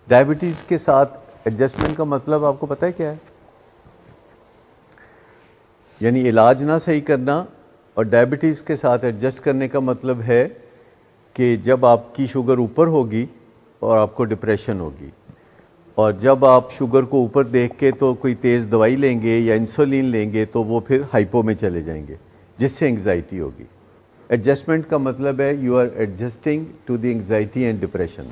Diabetes کے ساتھ adjustment کا مطلب آپ کو پتہ ہے کیا ہے؟ یعنی علاج نہ صحیح کرنا اور ڈائبٹیز کے ساتھ ایڈجسٹ کرنے کا مطلب ہے کہ جب آپ کی شوگر اوپر ہوگی اور آپ کو ڈپریشن ہوگی، اور جب آپ شوگر کو اوپر دیکھ کے تو کوئی تیز دوائی لیں گے یا انسولین لیں گے تو وہ پھر ہائپو میں چلے جائیں گے، جس سے انگزائٹی ہوگی۔ ایڈجسٹمنٹ کا مطلب ہے you are adjusting to the anxiety and depression,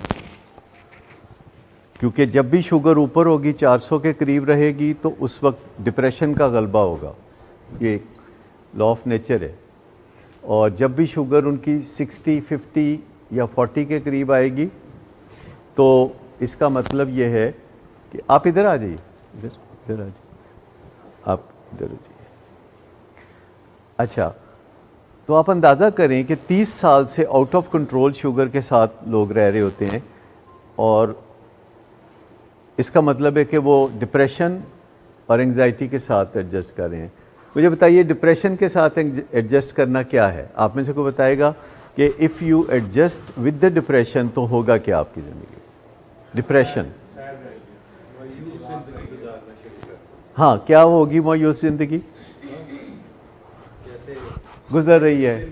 کیونکہ جب بھی شوگر اوپر ہوگی 400 کے قریب رہے گی تو اس وقت ڈپریشن کا غلبہ ہوگا، یہ لا آف نیچر ہے۔ اور جب بھی شوگر ان کی 60 50 یا 40 کے قریب آئے گی تو اس کا مطلب یہ ہے کہ آپ ادھر آ جائیے، ادھر آ جائیے، آپ ادھر آ جائیے۔ اچھا، تو آپ اندازہ کریں کہ 30 سال سے آؤٹ آف کنٹرول شوگر کے ساتھ لوگ رہ رہے ہوتے ہیں، اور اس کا مطلب ہے کہ وہ ڈپریشن اور انگزائٹی کے ساتھ ایڈجسٹ کر رہے ہیں۔ مجھے بتائیے ڈپریشن کے ساتھ ایڈجسٹ کرنا کیا ہے؟ آپ میں سے کوئی بتائے گا کہ if you adjust with the depression تو ہوگا کیا آپ کی زندگی؟ ڈپریشن، ہاں، کیا ہوگی مایوس زندگی گزر رہی ہے؟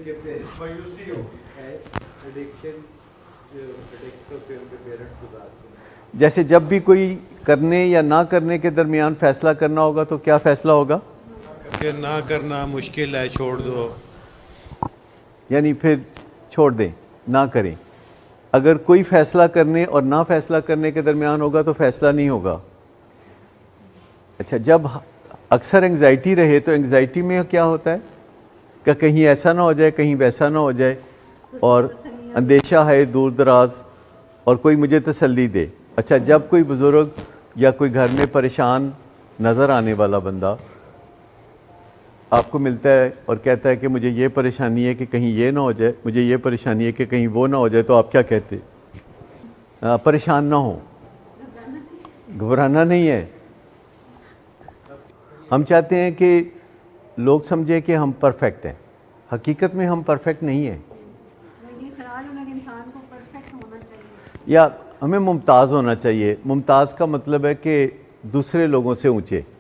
جیسے جب بھی کوئی کرنے یا نہ کرنے کے درمیان فیصلہ کرنا ہوگا تو کیا فیصلہ ہوگا؟ کہ نہ کرنا مشکل ہے، چھوڑ دو، یعنی پھر چھوڑ دیں، نہ کریں۔ اگر کوئی فیصلہ کرنے اور نہ فیصلہ کرنے کے درمیان ہوگا تو فیصلہ نہیں ہوگا۔ اچھا، جب اکثر انگزائٹی رہے تو انگزائٹی میں کیا ہوتا ہے کہ کہیں ایسا نہ ہو جائے، کہیں ویسا نہ ہو جائے، اور اندیشہ ہے دور دراز، اور کوئی مجھے تسلی دے۔ اچھا، جب کوئی بزرگ یا کوئی گھر میں پریشان نظر آنے والا بندہ آپ کو ملتا ہے اور کہتا ہے کہ مجھے یہ پریشانی ہے کہ کہیں یہ نہ ہو جائے، مجھے یہ پریشانی ہے کہ کہیں وہ نہ ہو جائے، تو آپ کیا کہتے؟ پریشان نہ ہو، گھبرانا نہیں ہے۔ ہم چاہتے ہیں کہ لوگ سمجھیں کہ ہم پرفیکٹ ہیں، حقیقت میں ہم پرفیکٹ نہیں ہیں، یا ہمیں ممتاز ہونا چاہیے۔ ممتاز کا مطلب ہے کہ دوسرے لوگوں سے اونچے۔